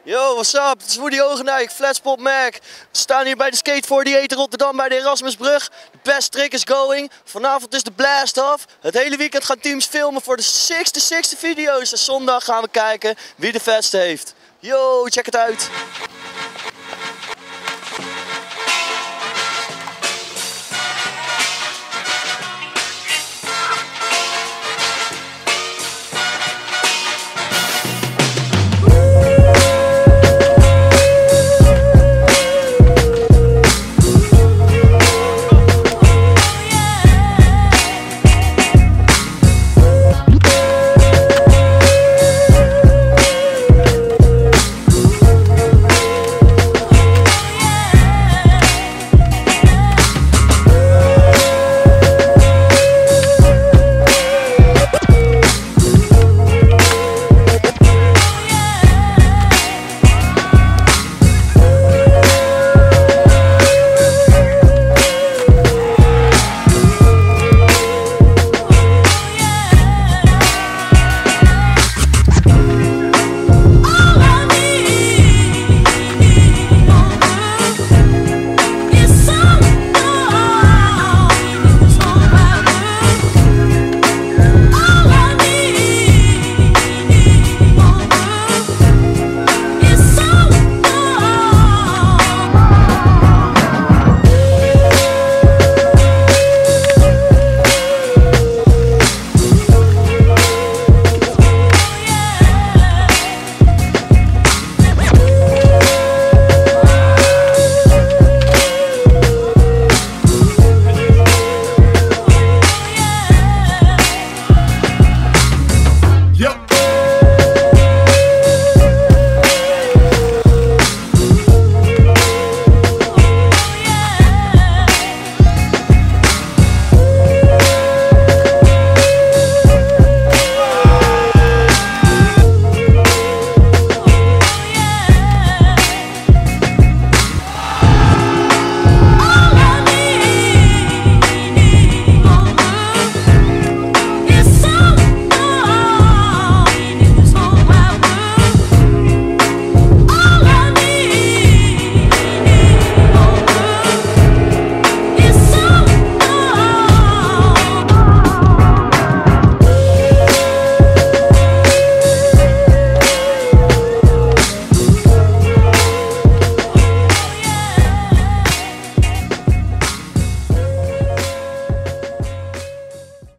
Yo, what's up? Het is Woody Ogendijk, Flatspot Mac. We staan hier bij de Skate 48 Rotterdam bij de Erasmusbrug. De best trick is going. Vanavond is de blast off. Het hele weekend gaan teams filmen voor de 60 video's. En zondag gaan we kijken wie de vetste heeft. Yo, check het uit.